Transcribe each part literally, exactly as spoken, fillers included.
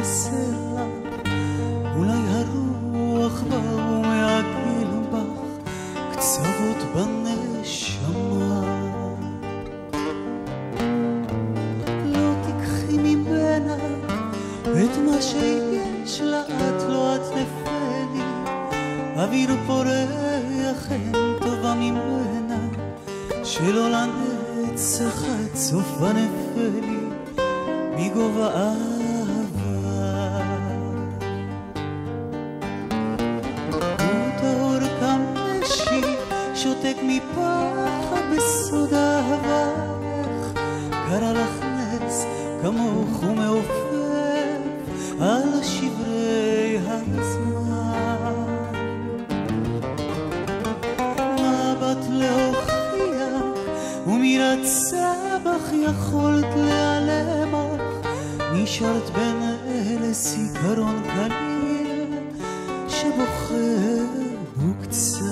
חסר לך, אולי הרוח בא ומעגל בך קצוות בנשמה. לא תיקחי ממנה את מה שיש לה, את לא את נפלי, אוויר פורח אין טובה ממנה, שלא לנצח עד סוף הנפלי מגובה אהבה. הוא טהור כמשי שותק מפחד בסוד אהבך, קרא לך נס כמוך ומעופף על שברי הזמן. מבט להוכיח ומי רצה בך יכולת להיעלמך, נשארת בין אלה זיכרון קליל שבוחר הוא קצת.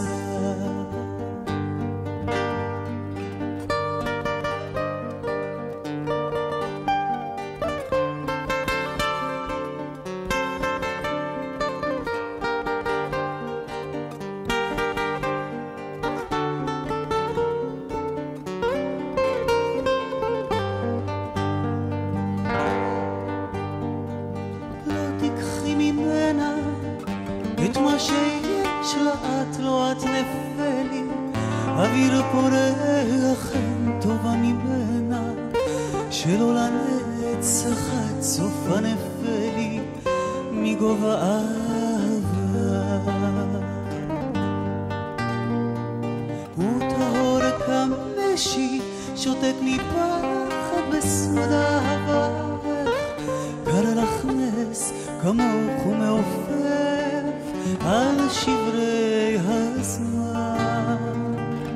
את מה שיש לה, את לא את נפלי, אוויר פורח אין טובה ממנה, שלא לנצח עד סוף הנפלי מגובה אהבה. הוא טהור כמשי שותק מפחד בסוד אהבך, קרא לך נס כמוך ומעופף על שברי הזמן.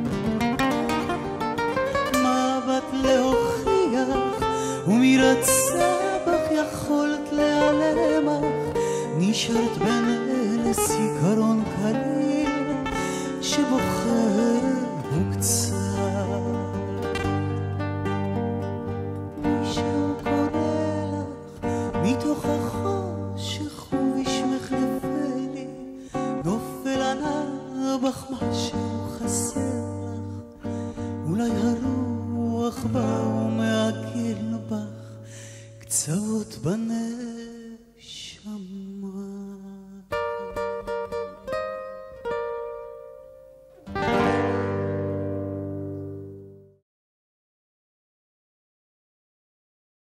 מבט להוכיח ומי רצה בך יכולת להיעלמך, נשארת בין אלה זיכרון קליל שבוחר הוא קצת. מישהו קורא לך מתוך החושך ובשמך נפלי, נופל ענה בך משהו חסר לך, אולי הרוח בא ומעגל בך קצוות בנשמה.